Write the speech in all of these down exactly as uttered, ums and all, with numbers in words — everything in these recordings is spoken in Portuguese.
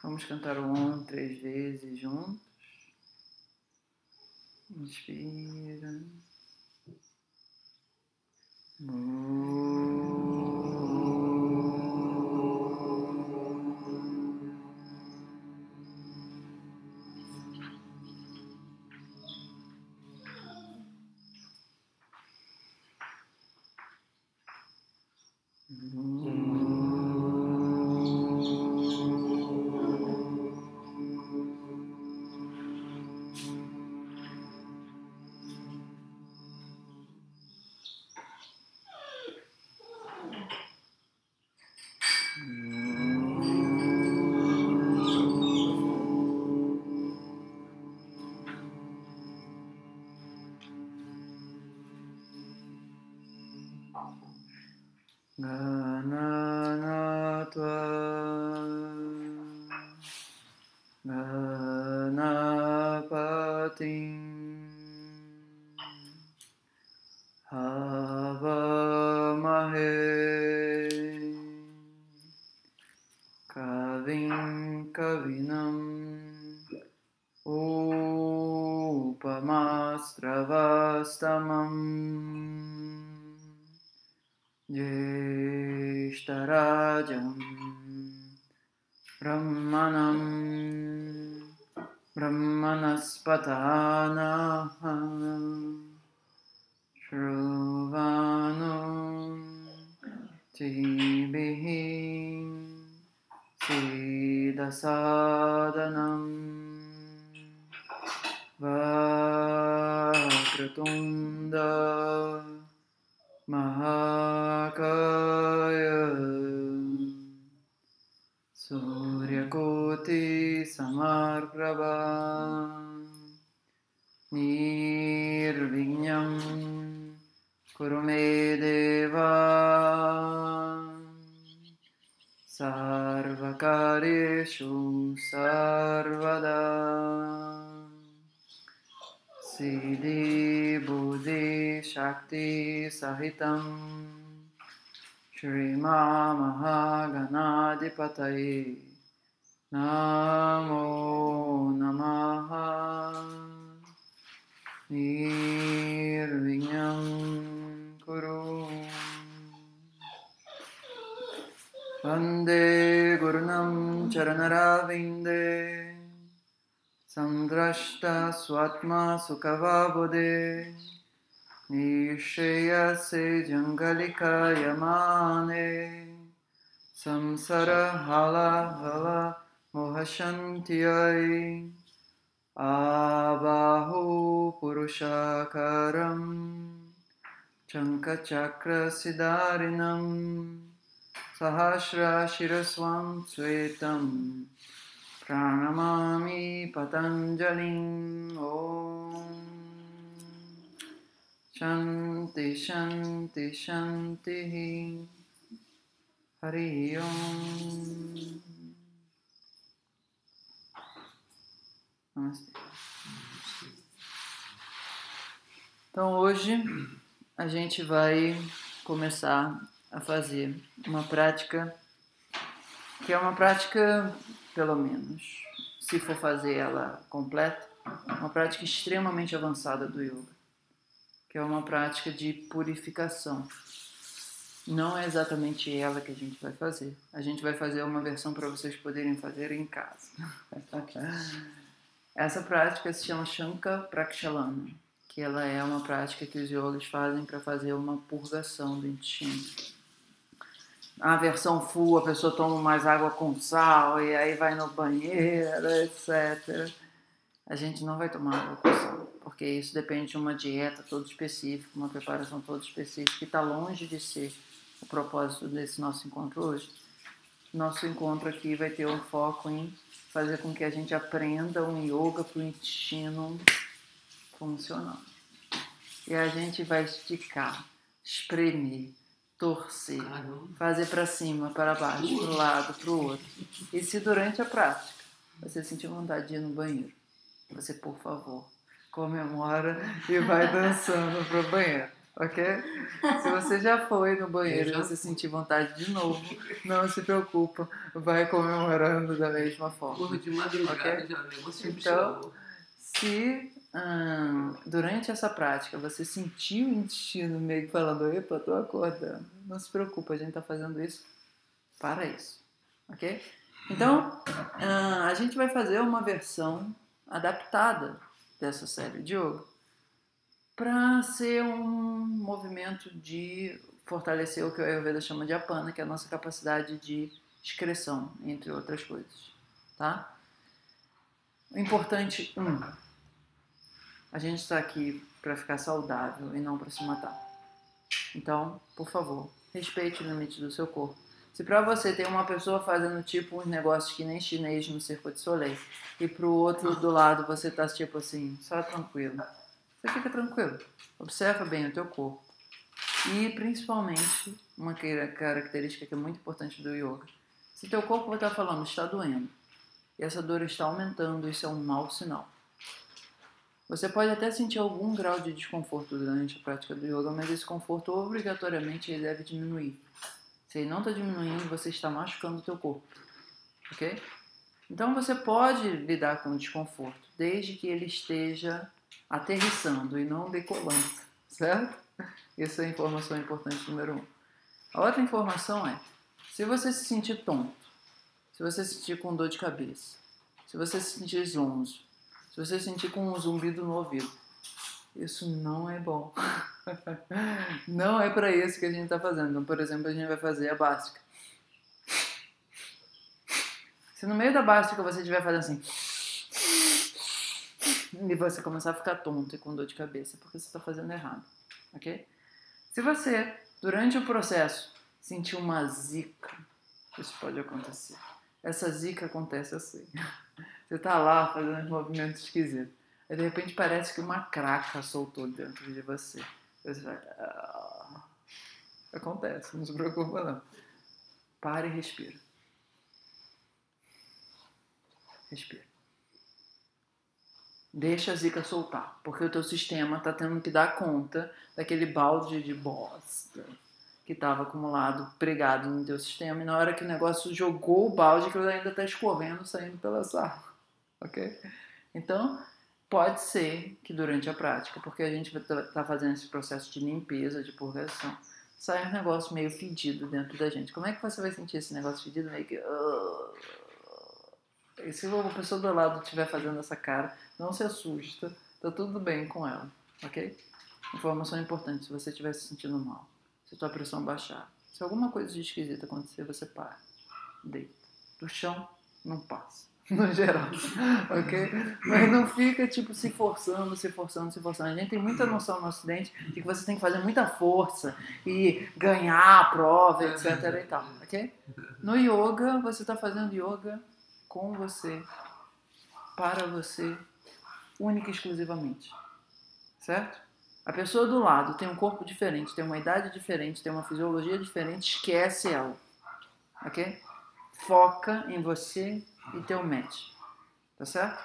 Vamos cantar o Om três vezes juntos. Inspira. Gananatva Ganapatim Havamahe Kavim Kavinam Upamastravastamam Jeshtarajam Brahmanam Brahmanaspatana Shruvanum Tibihi Siddhasadanam Vakratunda Mahakaya Suryakoti Samarprabha Nirvignam Kurumedeva Sarvakaryeshu Sarvada Siddhi Buddhi Shakti Sahitam Shrima Mahaganadipataye Namo Namaha Nirvignam Kuru Vande Gurunam Charanarvinde Samdrashta Swatma Sukhavabode Nishayase Jangalika Yamane Samsara Hala Hala Mohashantiyai Abahu Purushakaram Chankachakra Siddharinam Sahasra Shiraswam Svetam Pranamami Patanjalim Om Shanti Shanti Shanti Hari Om. Namastê. Então hoje a gente vai começar a fazer uma prática que é uma prática, pelo menos, se for fazer ela completa, uma prática extremamente avançada do yoga, que é uma prática de purificação. Não é exatamente ela que a gente vai fazer. A gente vai fazer uma versão para vocês poderem fazer em casa. Essa prática se chama Shanka Prakshalana, que ela é uma prática que os yogis fazem para fazer uma purgação do intestino. A versão full, a pessoa toma mais água com sal e aí vai no banheiro, etcétera. A gente não vai tomar água com sal, porque isso depende de uma dieta toda específica, uma preparação toda específica, que está longe de ser o propósito desse nosso encontro hoje. Nosso encontro aqui vai ter um foco em fazer com que a gente aprenda um yoga para o intestino funcionar. E a gente vai esticar, espremer, torcer, fazer para cima, para baixo, para um lado, para o outro. E se durante a prática você sentir vontade de ir no banheiro, você, por favor, comemora e vai dançando para o banheiro. Ok? Se você já foi no banheiro e você sentir vontade de novo, não se preocupa, vai comemorando da mesma forma. Porra, de madrugada Okay? já, negócio Então, se hum, durante essa prática você sentiu o intestino meio que falando, epa, tô acordando, não se preocupa, a gente tá fazendo isso para isso. Ok? Então, hum, a gente vai fazer uma versão adaptada dessa série de yoga para ser um movimento de fortalecer o que o Ayurveda chama de apana, que é a nossa capacidade de excreção, entre outras coisas, tá? O importante, um, a gente está aqui para ficar saudável e não para se matar. Então, por favor, respeite o limite do seu corpo. Se para você tem uma pessoa fazendo tipo uns negócios que nem chinês no Circo de Soleil e pro outro do lado você tá tipo assim, só tranquilo. Você fica tranquilo. Observa bem o teu corpo. E principalmente, uma característica que é muito importante do yoga. Se teu corpo vai estar falando, está doendo, e essa dor está aumentando, isso é um mau sinal. Você pode até sentir algum grau de desconforto durante a prática do yoga, mas esse conforto obrigatoriamente ele deve diminuir. Se ele não está diminuindo, você está machucando o teu corpo. Ok? Então você pode lidar com o desconforto, desde que ele esteja aterrissando e não decolando, certo? Essa é a informação importante número um. A outra informação é, se você se sentir tonto, se você se sentir com dor de cabeça, se você se sentir zonzo, se você se sentir com um zumbido no ouvido, isso não é bom. Não é para isso que a gente está fazendo. Então, por exemplo, a gente vai fazer a básica. Se no meio da básica você estiver fazendo assim e você começar a ficar tonto e com dor de cabeça, porque você está fazendo errado, ok? Se você, durante o processo, sentir uma zica, isso pode acontecer. Essa zica acontece assim. Você está lá fazendo um movimento esquisito. Aí de repente parece que uma craca soltou dentro de você. Você vai... Ah... Acontece, não se preocupa não. Pare e respira. Respira. Deixa a zica soltar, porque o teu sistema está tendo que dar conta daquele balde de bosta que estava acumulado, pregado no teu sistema, e na hora que o negócio jogou o balde, que ele ainda está escorrendo, saindo pela sala, ok? Então, pode ser que durante a prática, porque a gente está fazendo esse processo de limpeza, de purgação, sai um negócio meio fedido dentro da gente. Como é que você vai sentir esse negócio fedido? Meio que... E se uma pessoa do lado estiver fazendo essa cara, não se assusta, tá tudo bem com ela, ok? Informação importante, se você estiver se sentindo mal, se a tua pressão baixar, se alguma coisa de esquisita acontecer, você para, deita. Do chão, não passa, no geral, ok? Mas não fica, tipo, se forçando, se forçando, se forçando. A gente tem muita noção no Ocidente de que você tem que fazer muita força e ganhar a prova, etc e tal, ok? No yoga, você está fazendo yoga com você, para você, única e exclusivamente, certo? A pessoa do lado tem um corpo diferente, tem uma idade diferente, tem uma fisiologia diferente, esquece ela, ok? Foca em você e teu match, tá certo?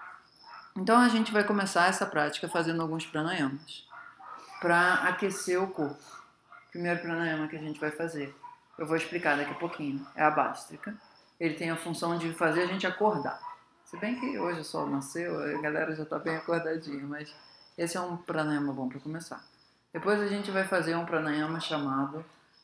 Então a gente vai começar essa prática fazendo alguns pranayamas para aquecer o corpo. O primeiro pranayama que a gente vai fazer, eu vou explicar daqui a pouquinho, é a Bhastrika. Ele tem a função de fazer a gente acordar. Se bem que hoje o sol nasceu, a galera já está bem acordadinha, mas esse é um pranayama bom para começar. Depois a gente vai fazer um pranayama chamado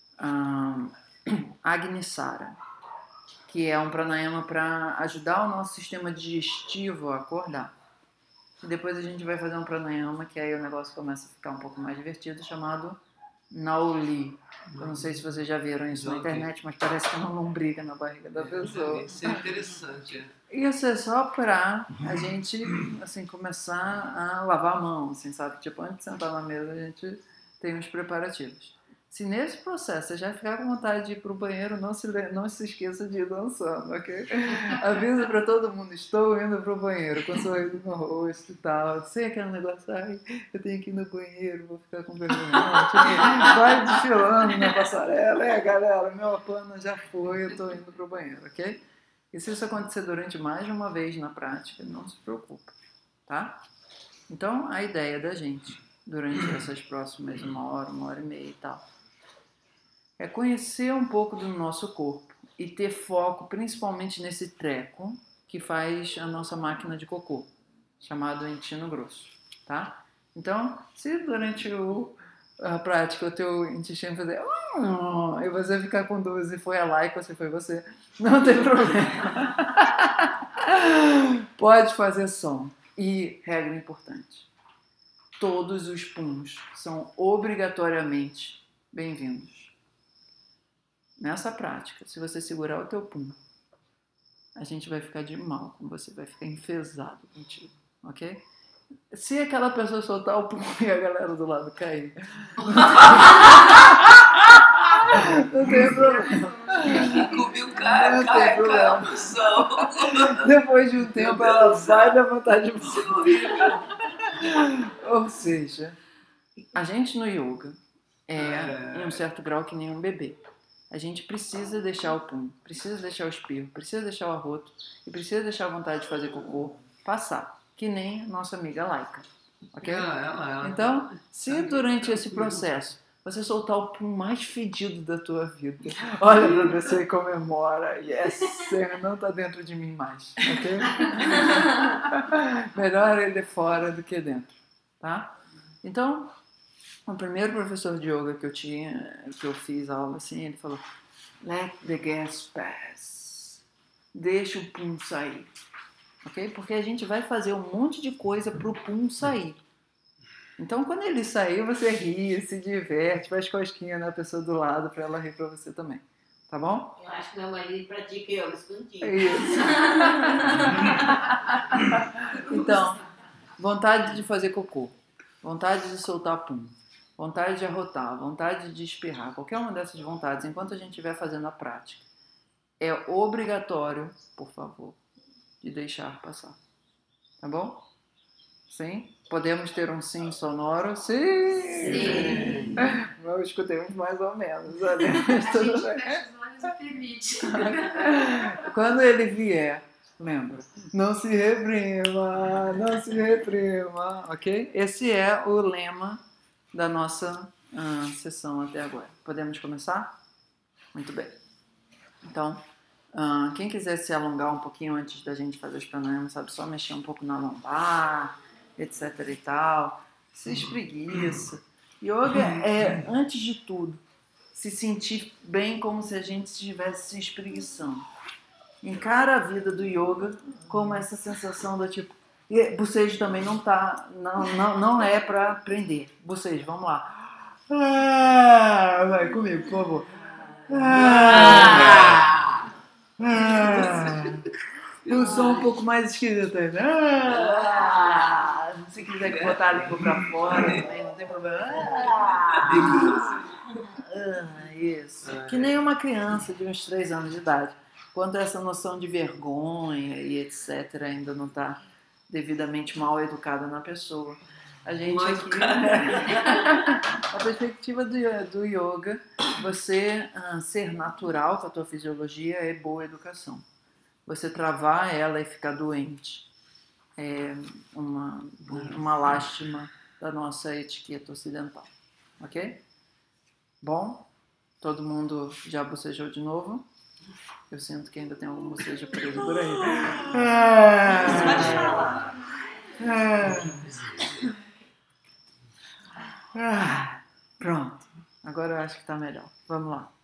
um, Agnisara, que é um pranayama para ajudar o nosso sistema digestivo a acordar. E depois a gente vai fazer um pranayama, que aí o negócio começa a ficar um pouco mais divertido, chamado Nauli. Eu não sei se vocês já viram isso na internet, mas parece que é uma lombriga na barriga da pessoa. Isso é interessante, é. Isso é só pra a gente, assim, começar a lavar a mão, assim, sabe? Tipo, antes de sentar na mesa, a gente tem os preparativos. Se nesse processo você já ficar com vontade de ir pro banheiro, não se, não se esqueça de ir dançando, ok? Avisa pra todo mundo, estou indo pro banheiro, com sorriso no rosto e tal. Sem aquele negócio, ai, eu tenho que ir no banheiro, vou ficar com vergonha. Não, tipo, vai desfilando na passarela. É, galera, meu pano já foi, eu tô indo pro banheiro, ok? E se isso acontecer durante mais de uma vez na prática, não se preocupe, tá? Então, a ideia da gente durante essas próximas uma hora, uma hora e meia e tal, é conhecer um pouco do nosso corpo e ter foco principalmente nesse treco que faz a nossa máquina de cocô, chamado intestino grosso, tá? Então, se durante o, a prática o teu intestino fazer oh, e você ficar com dúvidas se foi a Laika ou se foi você, não tem problema. Pode fazer som. E, regra importante, todos os puns são obrigatoriamente bem-vindos. Nessa prática, se você segurar o teu pum, a gente vai ficar de mal com você, vai ficar enfesado contigo, ok? Se aquela pessoa soltar o pum e a galera do lado cair, não tem problema. Comi o cara, Não tem cai, problema. cai no chão. Depois de um tempo ela vai levantar de volta. Ou seja, a gente no yoga é, em um certo grau, que nem um bebê. A gente precisa deixar o pum, precisa deixar o espirro, precisa deixar o arroto e precisa deixar a vontade de fazer cocô passar, que nem a nossa amiga Laika, ok? Ela, ela, ela. Então, se durante esse processo você soltar o pum mais fedido da tua vida, olha pra você e comemora, yes, Senhor, não tá dentro de mim mais, ok? Melhor ele fora do que dentro, tá? Então, o primeiro professor de yoga que eu tinha, que eu fiz aula assim, ele falou: let the gas pass. Deixa o pum sair. Ok? Porque a gente vai fazer um monte de coisa pro pum sair. Então, quando ele sair, você ri, se diverte, faz cosquinha na pessoa do lado pra ela rir pra você também. Tá bom? Eu acho que meu marido pratica yoga escondido. É isso. Então, vontade de fazer cocô, vontade de soltar pum, vontade de arrotar, vontade de espirrar, qualquer uma dessas vontades, enquanto a gente estiver fazendo a prática, é obrigatório, por favor, de deixar passar. Tá bom? Sim? Podemos ter um sim sonoro? Sim! Sim. Eu escutei uns mais ou menos. Ali, A mas tudo gente bem. fecha os olhos e permite. Quando ele vier, lembra, não se reprima, não se reprima, ok? Esse é o lema da nossa uh, sessão até agora. Podemos começar? Muito bem. Então, uh, quem quiser se alongar um pouquinho antes da gente fazer os pranayamas, sabe, só mexer um pouco na lombar, etc e tal, se espreguiça. Yoga é, antes de tudo, se sentir bem como se a gente estivesse se espreguiçando. Encara a vida do yoga como essa sensação do tipo... E bocejo também não tá... Não, não, não é pra prender. Bocejo, vamos lá. Ah, vai comigo, por favor. Ah, ah, o som um pouco mais esquisito aí. Ah, se quiser botar a língua pra fora também, não tem problema. Ah, ah, isso. Que nem uma criança de uns três anos de idade. Quando essa noção de vergonha e etcétera ainda não está devidamente mal educada na pessoa. A gente Mal aqui... A perspectiva do, do yoga, você uh, ser natural com a tua fisiologia é boa educação. Você travar ela e ficar doente é uma, uma lástima da nossa etiqueta ocidental. Ok? Bom, todo mundo já bocejou de novo? Eu sinto que ainda tem algum bocejo preso por aí. Ah, Pode falar. ah, ah, pronto. Agora eu acho que tá melhor. Vamos lá.